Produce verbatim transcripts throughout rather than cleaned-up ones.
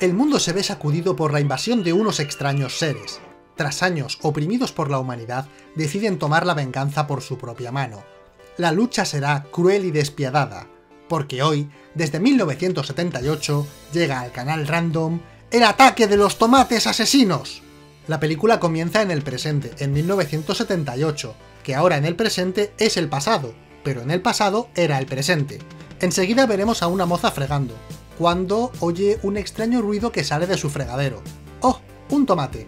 El mundo se ve sacudido por la invasión de unos extraños seres. Tras años oprimidos por la humanidad, deciden tomar la venganza por su propia mano. La lucha será cruel y despiadada, porque hoy, desde mil novecientos setenta y ocho, llega al canal Random el ataque de los tomates asesinos. La película comienza en el presente, en mil novecientos setenta y ocho, que ahora en el presente es el pasado, pero en el pasado era el presente. Enseguida veremos a una moza fregando, cuando oye un extraño ruido que sale de su fregadero. ¡Oh! ¡Un tomate!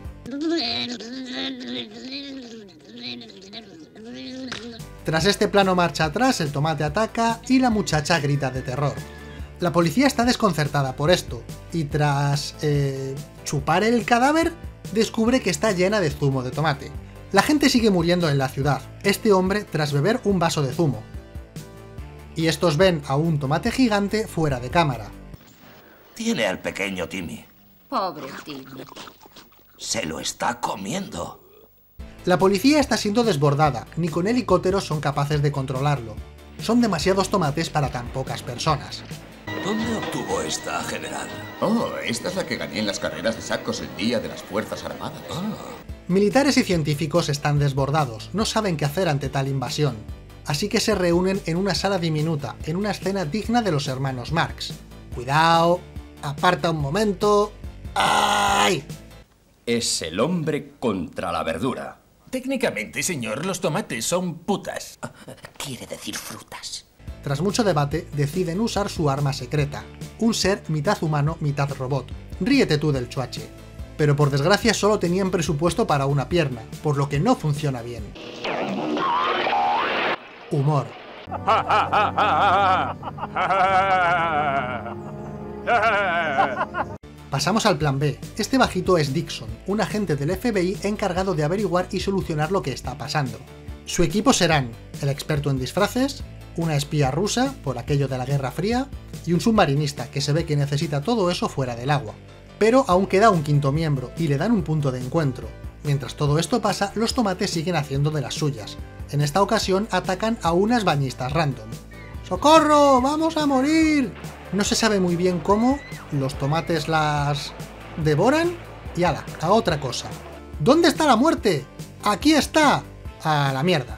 Tras este plano marcha atrás, el tomate ataca y la muchacha grita de terror. La policía está desconcertada por esto, y tras... Eh, chupar el cadáver, descubre que está llena de zumo de tomate. La gente sigue muriendo en la ciudad, este hombre tras beber un vaso de zumo. Y estos ven a un tomate gigante fuera de cámara. Tiene al pequeño Timmy. Pobre Timmy. Se lo está comiendo. La policía está siendo desbordada, ni con helicópteros son capaces de controlarlo. Son demasiados tomates para tan pocas personas. ¿Dónde obtuvo esta, general? Oh, esta es la que gané en las carreras de sacos el día de las Fuerzas Armadas. Ah. Militares y científicos están desbordados, no saben qué hacer ante tal invasión. Así que se reúnen en una sala diminuta, en una escena digna de los hermanos Marx. Cuidado, aparta un momento... ¡Ay! Es el hombre contra la verdura. Técnicamente, señor, los tomates son putas. Quiere decir frutas. Tras mucho debate, deciden usar su arma secreta, un ser mitad humano, mitad robot. Ríete tú del chuache. Pero por desgracia solo tenían presupuesto para una pierna, por lo que no funciona bien. Humor. Pasamos al plan B. Este bajito es Dixon, un agente del F B I encargado de averiguar y solucionar lo que está pasando. Su equipo serán el experto en disfraces, una espía rusa, por aquello de la Guerra Fría, y un submarinista, que se ve que necesita todo eso fuera del agua. Pero aún queda un quinto miembro, y le dan un punto de encuentro. Mientras todo esto pasa, los tomates siguen haciendo de las suyas. En esta ocasión atacan a unas bañistas random. ¡Socorro! ¡Vamos a morir! No se sabe muy bien cómo, los tomates las... devoran y ala, a otra cosa. ¿Dónde está la muerte? ¡Aquí está! ¡A la mierda!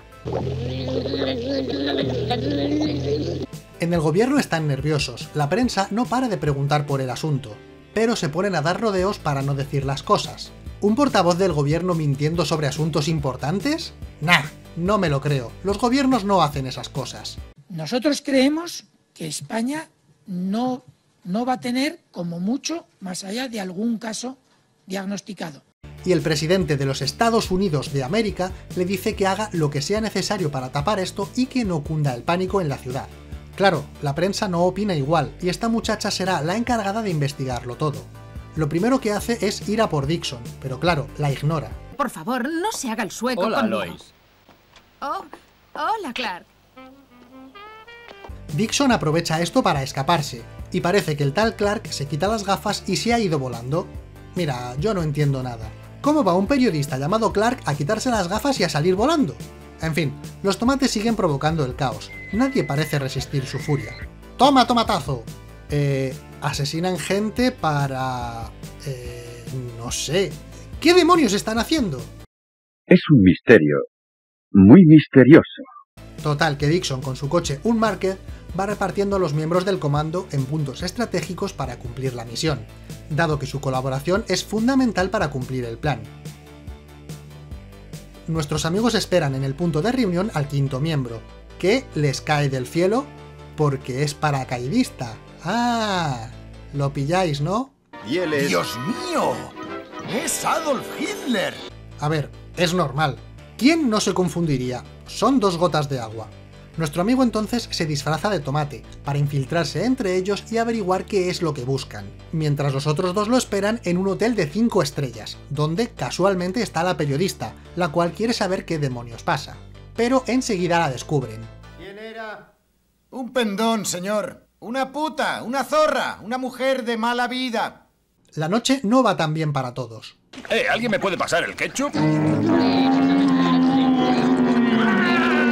En el gobierno están nerviosos, la prensa no para de preguntar por el asunto, pero se ponen a dar rodeos para no decir las cosas. ¿Un portavoz del gobierno mintiendo sobre asuntos importantes? Nah, no me lo creo, los gobiernos no hacen esas cosas. Nosotros creemos que España no, no va a tener, como mucho, más allá de algún caso diagnosticado. Y el presidente de los Estados Unidos de América le dice que haga lo que sea necesario para tapar esto y que no cunda el pánico en la ciudad. Claro, la prensa no opina igual, y esta muchacha será la encargada de investigarlo todo. Lo primero que hace es ir a por Dixon, pero claro, la ignora. Por favor, no se haga el sueco Hola, conmigo. Lois. Oh, hola, Clark. Dixon aprovecha esto para escaparse, y parece que el tal Clark se quita las gafas y se ha ido volando. Mira, yo no entiendo nada. ¿Cómo va un periodista llamado Clark a quitarse las gafas y a salir volando? En fin, los tomates siguen provocando el caos. Nadie parece resistir su furia. ¡Toma, tomatazo! Eh... asesinan gente para... Eh... no sé... ¿Qué demonios están haciendo? Es un misterio. Muy misterioso. Total, que Dixon con su coche Unmarked va repartiendo a los miembros del comando en puntos estratégicos para cumplir la misión, dado que su colaboración es fundamental para cumplir el plan. Nuestros amigos esperan en el punto de reunión al quinto miembro, que les cae del cielo porque es paracaidista. ¡Ah! Lo pilláis, ¿no? Y él es... ¡Dios mío! ¡Es Adolf Hitler! A ver, es normal. ¿Quién no se confundiría? Son dos gotas de agua. Nuestro amigo entonces se disfraza de tomate, para infiltrarse entre ellos y averiguar qué es lo que buscan, mientras los otros dos lo esperan en un hotel de cinco estrellas, donde casualmente está la periodista, la cual quiere saber qué demonios pasa. Pero enseguida la descubren. ¿Quién era? Un pendón, señor. Una puta, una zorra, una mujer de mala vida. La noche no va tan bien para todos. Eh, ¿alguien me puede pasar el ketchup?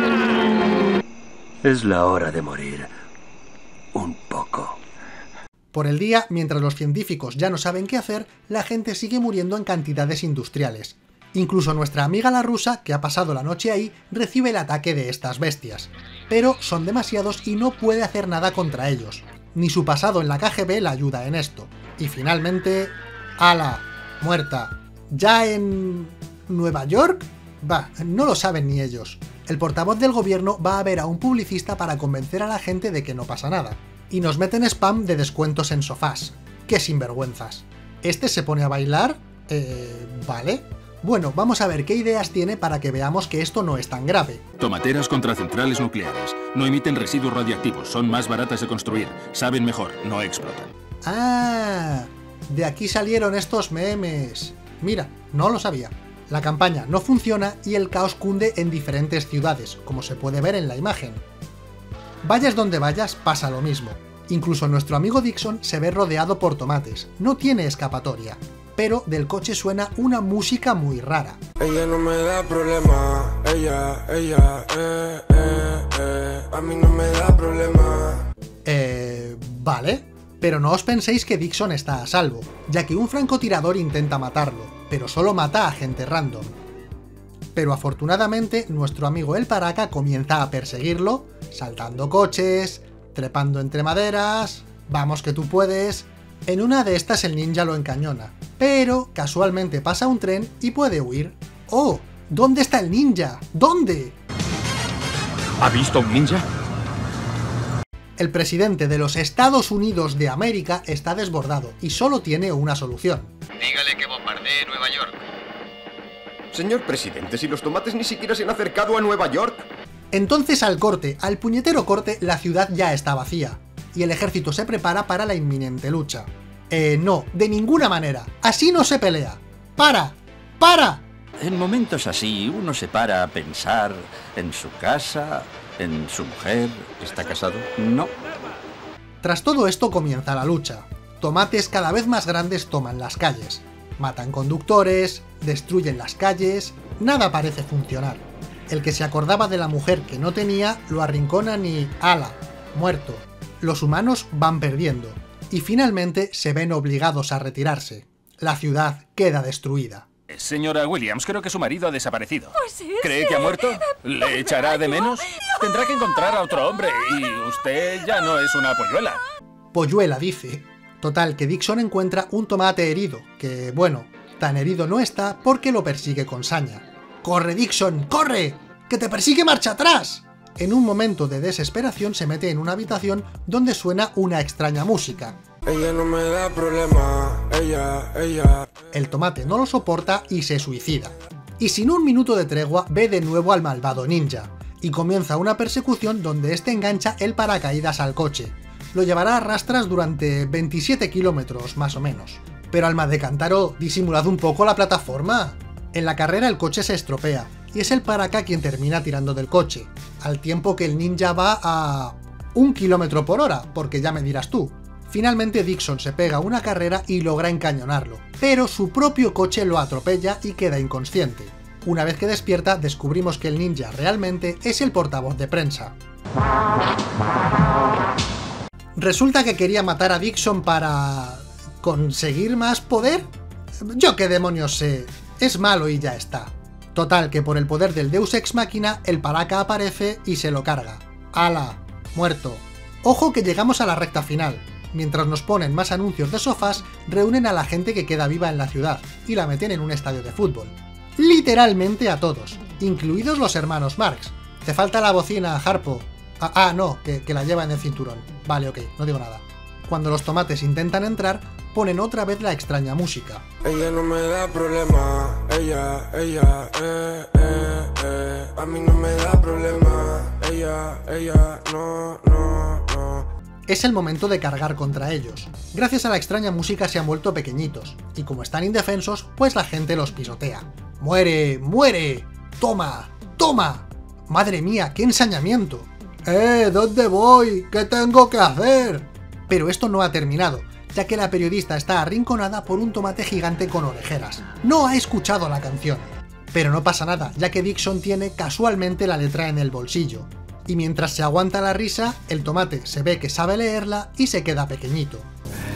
Es la hora de morir. Un poco. Por el día, mientras los científicos ya no saben qué hacer, la gente sigue muriendo en cantidades industriales. Incluso nuestra amiga la rusa, que ha pasado la noche ahí, recibe el ataque de estas bestias. Pero son demasiados y no puede hacer nada contra ellos. Ni su pasado en la K G B la ayuda en esto. Y finalmente... ¡Hala! Muerta. ¿Ya en... Nueva York? Bah, no lo saben ni ellos. El portavoz del gobierno va a ver a un publicista para convencer a la gente de que no pasa nada. Y nos meten spam de descuentos en sofás. ¡Qué sinvergüenzas! ¿Este se pone a bailar? Eh... ¿Vale? Bueno, vamos a ver qué ideas tiene para que veamos que esto no es tan grave. Tomateras contra centrales nucleares. No emiten residuos radiactivos, son más baratas de construir, saben mejor, no explotan. ¡Ah! De aquí salieron estos memes. Mira, no lo sabía. La campaña no funciona y el caos cunde en diferentes ciudades, como se puede ver en la imagen. Vayas donde vayas, pasa lo mismo. Incluso nuestro amigo Dixon se ve rodeado por tomates, no tiene escapatoria. Pero del coche suena una música muy rara. Ella no me da problema, ella, ella, eh, eh, eh, a mí no me da problema. Eh... Vale, pero no os penséis que Dixon está a salvo, ya que un francotirador intenta matarlo, pero solo mata a gente random. Pero afortunadamente nuestro amigo el Paraka comienza a perseguirlo, saltando coches, trepando entre maderas... Vamos que tú puedes... En una de estas el ninja lo encañona, pero casualmente pasa un tren y puede huir. ¡Oh! ¿Dónde está el ninja? ¿Dónde? ¿Ha visto un ninja? El presidente de los Estados Unidos de América está desbordado y solo tiene una solución. Dígale que bombardee Nueva York. Señor presidente, si los tomates ni siquiera se han acercado a Nueva York. Entonces al corte, al puñetero corte, la ciudad ya está vacía. Y el ejército se prepara para la inminente lucha. Eh, no, de ninguna manera. Así no se pelea. ¡Para! ¡Para! En momentos así, uno se para a pensar en su casa, en su mujer. ¿Está casado? No. Tras todo esto comienza la lucha. Tomates cada vez más grandes toman las calles. Matan conductores, destruyen las calles... Nada parece funcionar. El que se acordaba de la mujer que no tenía, lo arrinconan y... ¡Hala! Muerto. Los humanos van perdiendo, y finalmente se ven obligados a retirarse. La ciudad queda destruida. Señora Williams, creo que su marido ha desaparecido. Pues sí, ¿Cree sí. que ha muerto? ¿Le echará de menos? Tendrá que encontrar a otro hombre, y usted ya no es una polluela. Polluela, dice. Total, que Dixon encuentra un tomate herido, que, bueno, tan herido no está porque lo persigue con saña. ¡Corre, Dixon, corre! ¡Que te persigue marcha atrás! En un momento de desesperación se mete en una habitación donde suena una extraña música. Ella no me da problema, ella, ella. El tomate no lo soporta y se suicida. Y sin un minuto de tregua ve de nuevo al malvado ninja, y comienza una persecución donde este engancha el paracaídas al coche. Lo llevará a rastras durante veintisiete kilómetros, más o menos. Pero alma de cántaro, disimulad un poco la plataforma. En la carrera el coche se estropea, y es el Paraka quien termina tirando del coche, al tiempo que el ninja va a... un kilómetro por hora, porque ya me dirás tú. Finalmente Dixon se pega una carrera y logra encañonarlo, pero su propio coche lo atropella y queda inconsciente. Una vez que despierta, descubrimos que el ninja realmente es el portavoz de prensa. ¿Resulta que quería matar a Dixon para... conseguir más poder? Yo qué demonios sé, es malo y ya está. Total, que por el poder del Deus Ex Machina, el Paraka aparece y se lo carga. ¡Hala! Muerto. Ojo que llegamos a la recta final. Mientras nos ponen más anuncios de sofás, reúnen a la gente que queda viva en la ciudad, y la meten en un estadio de fútbol. Literalmente a todos, incluidos los hermanos Marx. Te falta la bocina, Harpo. Ah, ah no, que, que la lleva en el cinturón. Vale, ok, no digo nada. Cuando los tomates intentan entrar, ponen otra vez la extraña música. Ella no me da problema, ella, ella, eh, eh, eh, a mí no me da problema, ella, ella, no, no, no. Es el momento de cargar contra ellos. Gracias a la extraña música se han vuelto pequeñitos, y como están indefensos, pues la gente los pisotea. ¡Muere, muere! ¡Toma, toma! ¡Madre mía, qué ensañamiento! ¡Eh, dónde voy! ¿Qué tengo que hacer? Pero esto no ha terminado, ya que la periodista está arrinconada por un tomate gigante con orejeras. No ha escuchado la canción. Pero no pasa nada, ya que Dixon tiene casualmente la letra en el bolsillo. Y mientras se aguanta la risa, el tomate se ve que sabe leerla y se queda pequeñito.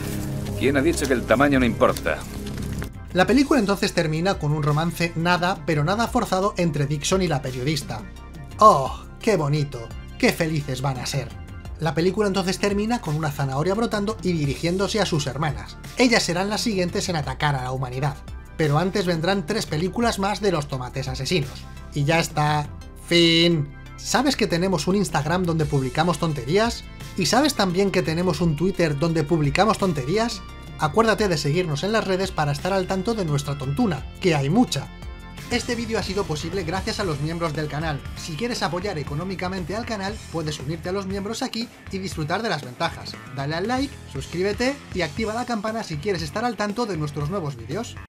¿Quién ha dicho que el tamaño no importa? La película entonces termina con un romance nada, pero nada forzado entre Dixon y la periodista. ¡Oh, qué bonito! ¡Qué felices van a ser! La película entonces termina con una zanahoria brotando y dirigiéndose a sus hermanas. Ellas serán las siguientes en atacar a la humanidad. Pero antes vendrán tres películas más de los tomates asesinos. Y ya está. Fin. ¿Sabes que tenemos un Instagram donde publicamos tonterías? ¿Y sabes también que tenemos un Twitter donde publicamos tonterías? Acuérdate de seguirnos en las redes para estar al tanto de nuestra tontuna, que hay mucha. Este vídeo ha sido posible gracias a los miembros del canal. Si quieres apoyar económicamente al canal, puedes unirte a los miembros aquí y disfrutar de las ventajas. Dale al like, suscríbete y activa la campana si quieres estar al tanto de nuestros nuevos vídeos.